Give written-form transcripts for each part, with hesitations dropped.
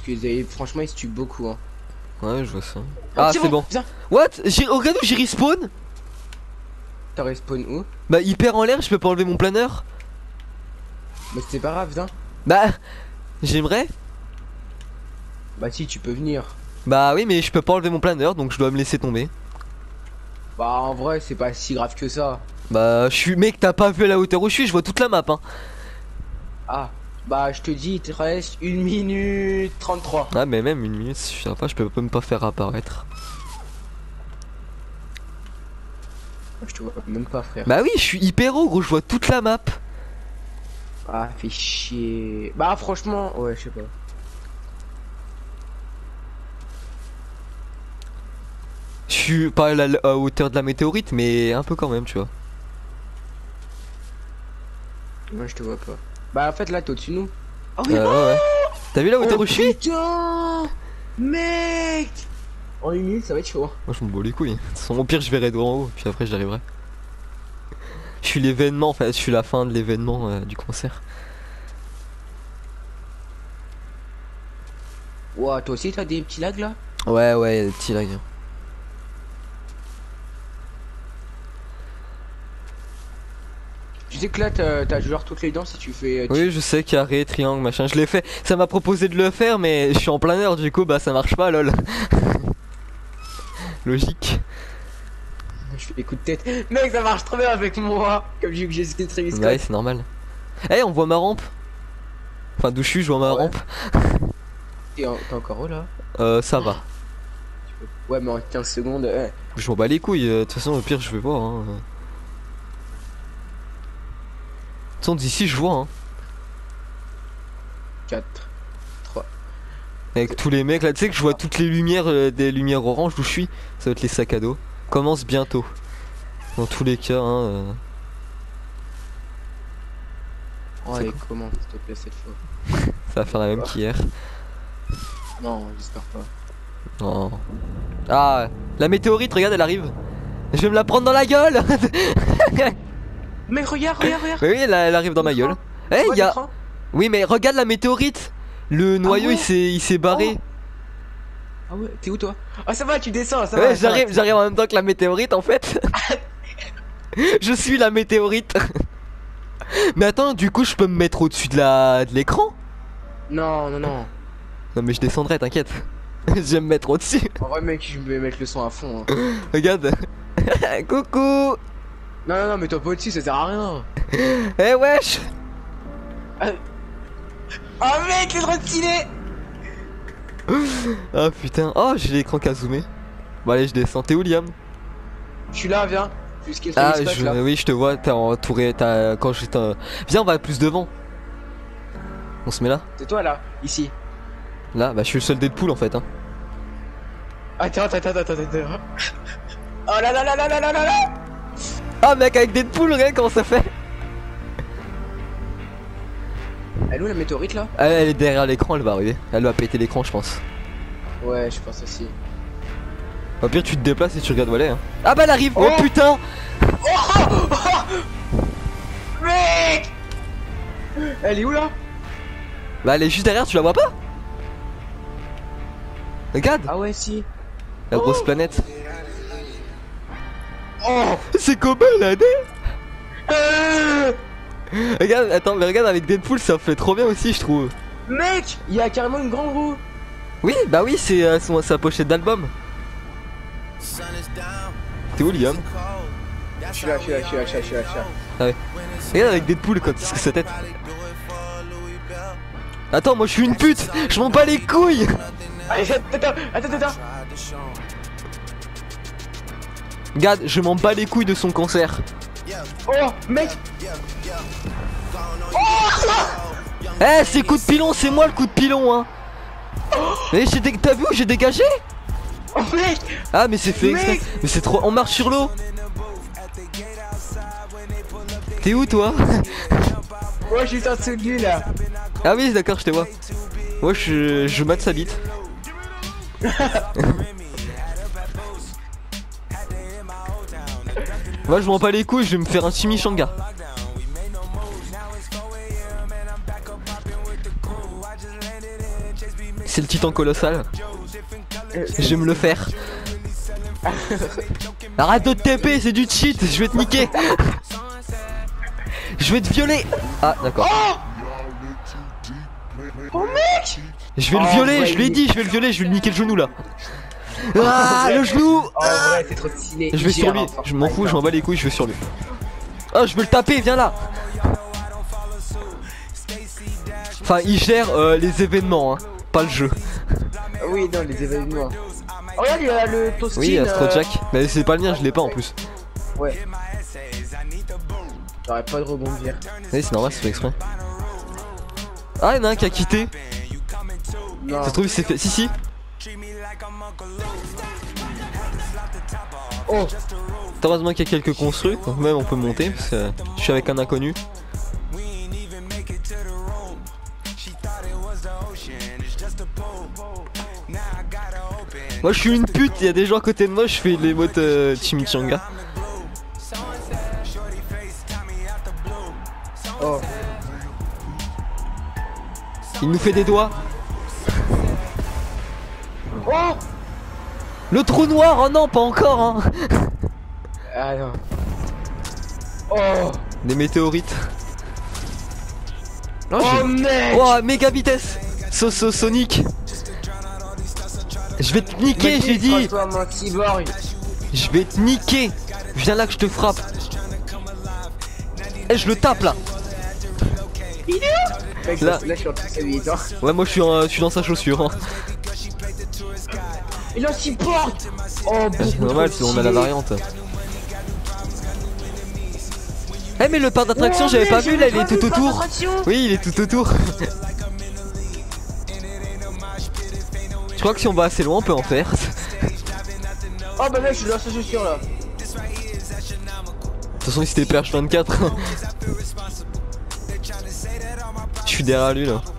parce que franchement ils se tuent beaucoup hein. Ouais, je vois ça. Ah, Ah, c'est bon. Viens. What? Regarde où j'ai respawn. T'as respawn où? Bah, hyper en l'air, je peux pas enlever mon planeur. Bah c'est pas grave, viens. Bah, j'aimerais. Bah si, tu peux venir. Bah oui, mais je peux pas enlever mon planeur, donc je dois me laisser tomber. Bah en vrai, c'est pas si grave que ça. Bah, je suis... Mec, t'as pas vu à la hauteur où je suis, je vois toute la map, hein. Ah, bah je te dis, il te reste 1 minute 33. Ah, mais même 1 minute, ça suffira pas, je peux même pas faire apparaître. Je te vois même pas, frère. Bah oui, je suis hyper haut, gros, je vois toute la map. Ah, fais chier. Bah franchement, ouais, je sais pas. Je suis pas à la hauteur de la météorite, mais un peu quand même, tu vois. Moi, je te vois pas. Bah en fait, là, t'es au-dessus de nous. Oh, Ouais, ouais. T'as vu la hauteur où je suis? Putain, mec. En 1 minute, ça va être chaud. Moi, je m'en bats les couilles. De toute façon, au pire, je verrai d'en haut, puis après, j'arriverai. Je suis l'événement, en fait, je suis la fin de l'événement du concert. Ouah, toi aussi, t'as des petits lags là? Ouais, ouais, des petits lags. Tu sais que là, t'as genre toutes les dents si tu fais. Oui, je sais, carré, triangle, machin, je l'ai fait. Ça m'a proposé de le faire, mais je suis en plein heure, du coup, bah ça marche pas, lol. Logique. Je fais des coups de tête. Mec, ça marche trop bien avec moi. Comme j'ai ce Travis Scott. Ouais, c'est normal. Eh, on voit ma rampe. Enfin, d'où je suis, je vois ma rampe. T'es encore haut là? Ça va. Ouais, mais en 15 secondes. Je m'en bats les couilles, de toute façon, au pire, je vais voir. Hein. De toute façon, d'ici, je vois. Hein. 4, 3. Avec tous les mecs là, tu sais que je vois toutes les lumières, des lumières oranges d'où je suis. Ça va être les sacs à dos. Commence bientôt. Dans tous les cas, hein. Oh, allez, comment, s'il te plaît, cette fois? Ça va faire la même qu'hier. Non, j'espère pas. Non. Ah, la météorite, regarde, elle arrive. Je vais me la prendre dans la gueule. Mec, regarde. Oui, elle arrive dans ma gueule. Eh, il y a. Oui, mais regarde la météorite. Le noyau, ouais. il s'est barré. Ah ouais, t'es où toi? Ah, ça va, tu descends, ça Ouais, va. j'arrive en même temps que la météorite en fait. Je suis la météorite. Mais attends, du coup, je peux me mettre au-dessus de l'écran? Non. Non, mais je descendrai, t'inquiète. Je vais me mettre au-dessus. En vrai, mec, je vais mettre le son à fond. Hein. Regarde. Coucou. Non, mais toi pas au-dessus, ça sert à rien. Eh wesh. Oh mec, c'est trop stylé. Ah putain, oh j'ai l'écran qui a zoomé. Bon allez, je descends. T'es où, Liam? Je suis là, viens. Jusqu'à Ah là. oui, je te vois, t'es entouré, quand j'étais... Viens, on va plus devant. On se met là? C'est toi là, ici. Là, bah je suis le seul Deadpool en fait hein. Attends. Oh là. Ah mec, avec Deadpool, regarde comment ça fait. Elle est où la météorite là? Elle est derrière l'écran, elle va arriver. Elle va péter l'écran, je pense. Ouais, je pense aussi. Au pire, tu te déplaces et tu regardes où elle est. Hein. Ah bah elle arrive. Oh, oh putain. Mec. Elle est où là? Bah elle est juste derrière, tu la vois pas? Regarde. Ah ouais, si. La grosse planète. Oh. C'est comment la dé. Regarde, attends, mais regarde avec Deadpool, ça fait trop bien aussi, je trouve. Mec, il y a carrément une grande roue. Oui, bah oui, c'est sa pochette d'album. T'es où, Liam? Je suis là. Ah ouais. Regarde avec Deadpool quand c'est sa tête. Attends, moi je suis une pute. Je m'en bats les couilles. Allez, attends. Regarde, je m'en bats les couilles de son concert. Oh, mec. Eh, c'est coup de pilon, c'est moi le coup de pilon, hein. Mais t'as vu où j'ai dégagé? Oh mec. Ah mais c'est fait exprès. Mais c'est trop... On marche sur l'eau. T'es où toi? Moi je suis en dessous de lui là. Ah oui d'accord, je te vois. Moi je mate sa bite. Moi je m'en bats les couilles, je vais me faire un chimichanga. C'est le titan colossal. Je vais me le faire. Arrête de te TP, c'est du cheat, je vais te niquer. Je vais te violer. Ah d'accord. Oh mec! Je vais le violer, je lui ai dit, je vais le violer, je vais lui niquer le genou là. Ah le genou. Oh ouais, c'est trop stylé. Je vais sur lui, je m'en fous, je m'en bats les couilles, je vais sur lui. Oh je veux le taper, viens là. Enfin il gère les événements, hein, pas le jeu. Oui non les événements. Oh, regarde il y a le toasting. Oui Astro Jack, mais c'est pas le mien, je l'ai pas en plus. Ouais. J'aurais pas de rebondir. Oui c'est normal, c'est fait exprès. Ah y'en a un qui a quitté. Non. Ça se trouve c'est fait. Si. Oh. Heureusement qu'il y a quelques construits, donc même on peut monter parce que je suis avec un inconnu. Moi je suis une pute, il y a des gens à côté de moi, je fais les mots chimichanga. Oh. Il nous fait des doigts. Oh. Le trou noir, oh non pas encore hein. Ah non. Oh. Des météorites. Oh mec. Oh méga vitesse. Sonic. Je vais te niquer, j'ai dit. Je vais te niquer. Viens là que je te frappe. Eh je le tape là. Mec, Là je suis en train de s'habiller, toi. Ouais moi je suis dans sa chaussure hein. Il a 6 portes. Oh C'est normal, on a la variante. Eh mais le parc d'attraction j'avais pas vu là, il est tout autour. Oui il est tout autour. Je crois que si on va assez loin on peut en faire. Oh bah mec je suis dans sa chaussure là. De toute façon il s'était perche 24. Je suis derrière lui là.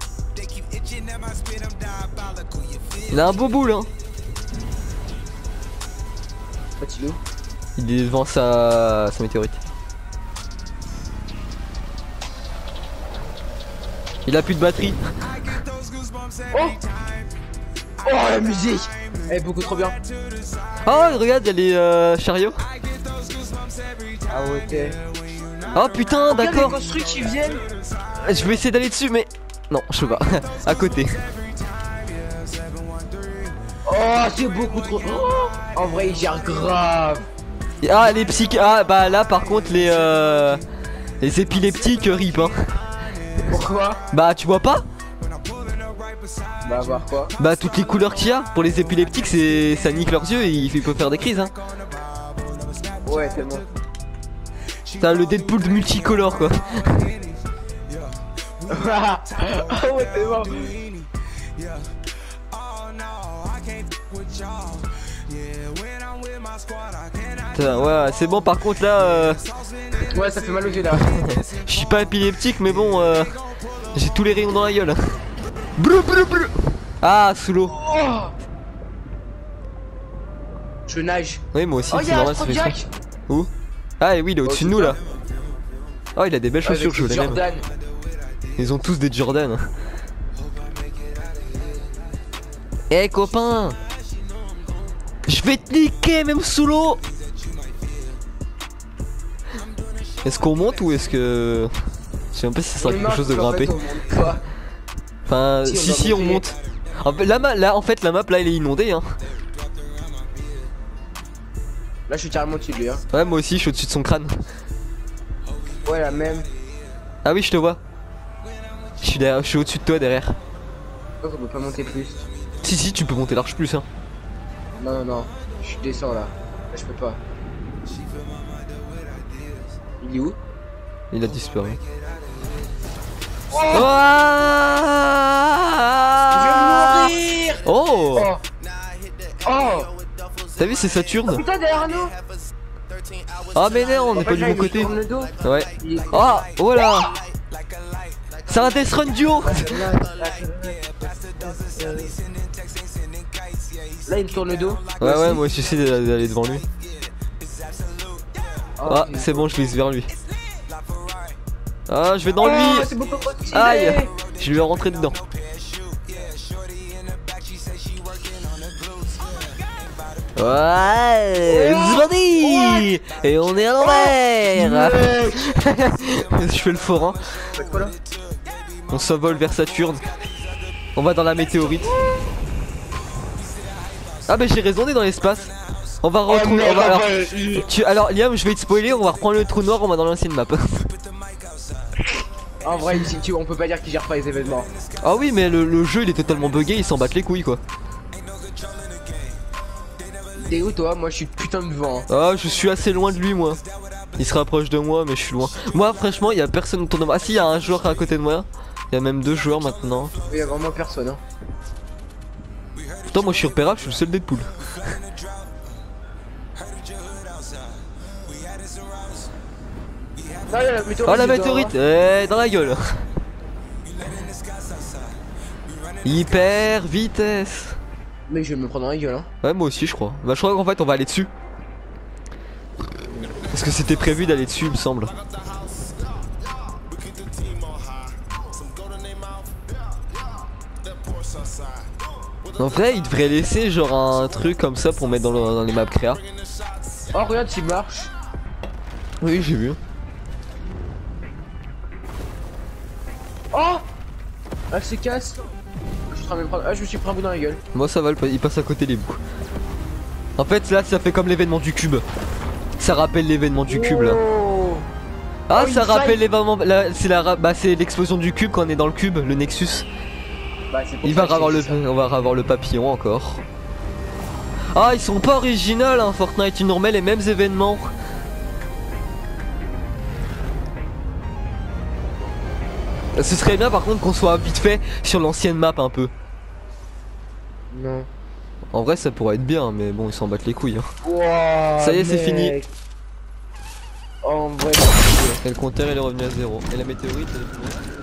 Il a un beau boule hein. Il est devant sa météorite. Il a plus de batterie. Oh. Oh la musique. Elle est beaucoup trop bien. Oh regarde il y a les chariots. Ah ouais. Oh putain d'accord. Les construits qui viennent. Je vais essayer d'aller dessus mais... Non je peux pas. À côté. Oh c'est beaucoup trop. Oh, en vrai il gère grave. Ah les psych... Ah bah là par contre les épileptiques rip hein. Pourquoi? Bah tu vois pas? Bah voir quoi? Bah toutes les couleurs qu'il y a pour les épileptiques c'est ça nique leurs yeux et ils peuvent faire des crises hein. Ouais tellement. T'as le Deadpool de multicolore quoi. Ah ouais tellement. Putain, ouais c'est bon par contre là Ouais ça fait mal aux yeux là. je suis pas épileptique mais bon j'ai tous les rayons dans la gueule. Brou. Ah sous l'eau. Oh. Je nage. Oui moi aussi Oh c'est y'a normal un ça fait Jack. ça. Où? Ah et oui il est au-dessus de nous là. Oh il a des belles chaussures je les aime. Ils ont tous des Jordan. Eh copain, je vais te niquer même sous l'eau. Est-ce qu'on monte ou est-ce que... Je sais même pas si ça sera quelque chose de grimper. Enfin si on monte. Là en fait la map là elle est inondée hein. Là je suis carrément au-dessus de lui hein. Ouais moi aussi je suis au-dessus de son crâne. Ouais la même. Ah oui je te vois. Je suis au-dessus de toi derrière. Pourquoi on peut pas monter plus? Si tu peux monter large plus hein. Non, je descends là. Là je peux pas. Il est où? Il a disparu. Oh, Je vais mourir. Oh, Oh. T'as vu c'est Saturne? Putain derrière nous. Ah mais non on est pas du bon côté. Ouais. Oh voilà. C'est un Death Run duo. Là il me tourne le dos. Ouais moi j'essaie d'aller devant lui. Ah c'est bon je glisse vers lui. Ah je vais dans lui. Aïe. Je lui ai rentré dedans. Ouais, Zbandi. Et on est à l'envers. Je fais le forain. On s'envole vers Saturne. On va dans la météorite. Ah bah j'ai raison, on est dans l'espace. On va retrouver. Alors Liam, je vais te spoiler, on va reprendre le trou noir, on va dans l'ancienne map. En vrai, on peut pas dire qu'il gère pas les événements. Ah oui, mais le jeu il est totalement bugué, il s'en battent les couilles quoi. T'es où toi? Moi je suis putain de vent. Ah, je suis assez loin de lui moi. Il se rapproche de moi, mais je suis loin. Moi franchement, il y a personne autour de moi. Ah si, il y a un joueur à côté de moi. Il y a même 2 joueurs maintenant. Il y a vraiment personne hein. Putain, moi je suis repérable, je suis le seul Deadpool. Oh la météorite, dans la gueule. Hyper vitesse. Mais je vais me prendre dans la gueule hein. Ouais, moi aussi je crois. Bah je crois qu'en fait on va aller dessus. Parce que c'était prévu d'aller dessus il me semble. En vrai il devrait laisser genre un truc comme ça pour mettre dans les maps créa. Oh regarde s'il marche. Oui j'ai vu. Oh, elle se casse. Je me suis pris un bout dans la gueule. Moi ça va, il passe à côté les bouts. En fait là ça fait comme l'événement du cube. Ça rappelle l'événement du cube là. Ah ça rappelle l'événement, c'est l'explosion du cube quand on est dans le cube, le Nexus. Bah, on va avoir le papillon encore. Ah ils sont pas originaux hein, Fortnite, ils nous remettent les mêmes événements. Ce serait bien par contre qu'on soit vite fait sur l'ancienne map un peu. Non. En vrai ça pourrait être bien mais bon ils s'en battent les couilles hein. Wow, ça y est c'est fini. En vrai. Et le compteur il est revenu à 0. Et la météorite elle est...